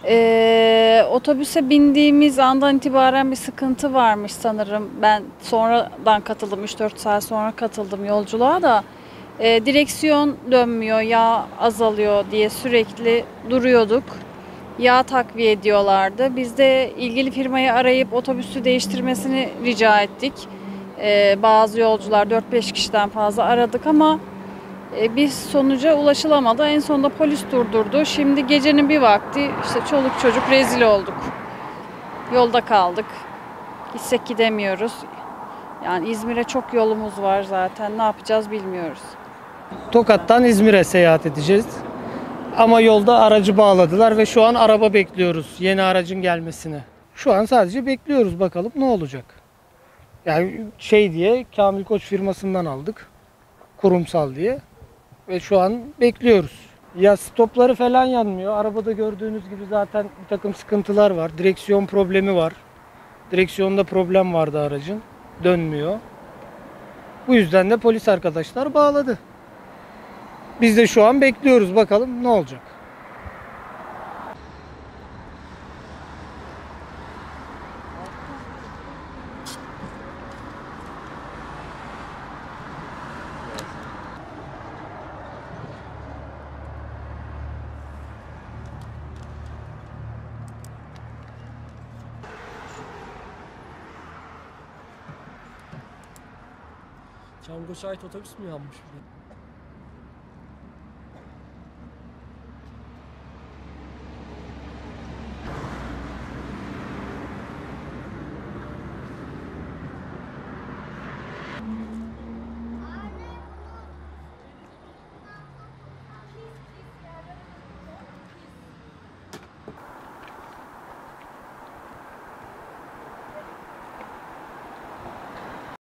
Otobüse bindiğimiz andan itibaren bir sıkıntı varmış sanırım. Ben sonradan katıldım, 3-4 saat sonra katıldım yolculuğa da. Direksiyon dönmüyor, yağ azalıyor diye sürekli duruyorduk. Yağ takviye ediyorlardı. Biz de ilgili firmayı arayıp otobüsü değiştirmesini rica ettik. Bazı yolcular 4-5 kişiden fazla aradık ama bir sonuca ulaşılamadı. En sonunda polis durdurdu. Şimdi gecenin bir vakti işte çoluk çocuk rezil olduk. Yolda kaldık. Gitsek gidemiyoruz. Yani İzmir'e çok yolumuz var zaten. Ne yapacağız bilmiyoruz. Tokat'tan İzmir'e seyahat edeceğiz. Ama yolda aracı bağladılar ve şu an araba bekliyoruz yeni aracın gelmesini. Şu an sadece bekliyoruz bakalım ne olacak. Yani şey diye Kamil Koç firmasından aldık. Kurumsal diye. Ve şu an bekliyoruz. Ya stopları falan yanmıyor. Arabada gördüğünüz gibi zaten bir takım sıkıntılar var. Direksiyon problemi var. Direksiyonda problem vardı aracın. Dönmüyor. Bu yüzden de polis arkadaşlar bağladı. Biz de şu an bekliyoruz bakalım ne olacak. Çangoş'a ait otobüs mü yanmış?